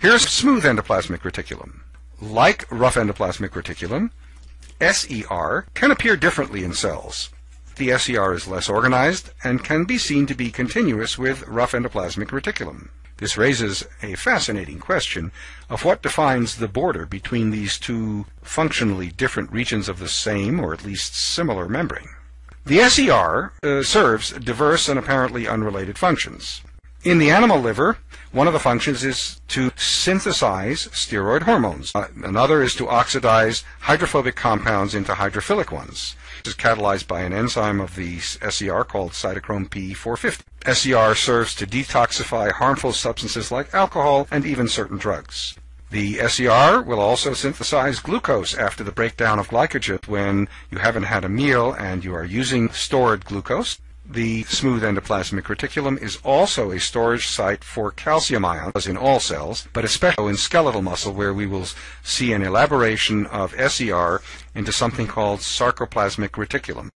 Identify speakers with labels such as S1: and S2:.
S1: Here's smooth endoplasmic reticulum. Like rough endoplasmic reticulum, SER can appear differently in cells. The SER is less organized and can be seen to be continuous with rough endoplasmic reticulum. This raises a fascinating question of what defines the border between these two functionally different regions of the same, or at least similar, membrane. The SER serves diverse and apparently unrelated functions. In the animal liver, one of the functions is to synthesize steroid hormones. Another is to oxidize hydrophobic compounds into hydrophilic ones. This is catalyzed by an enzyme of the SER called cytochrome P450. SER serves to detoxify harmful substances like alcohol and even certain drugs. The SER will also synthesize glucose after the breakdown of glycogen when you haven't had a meal and you are using stored glucose. The smooth endoplasmic reticulum is also a storage site for calcium ions in all cells, but especially in skeletal muscle, where we will see an elaboration of SER into something called sarcoplasmic reticulum.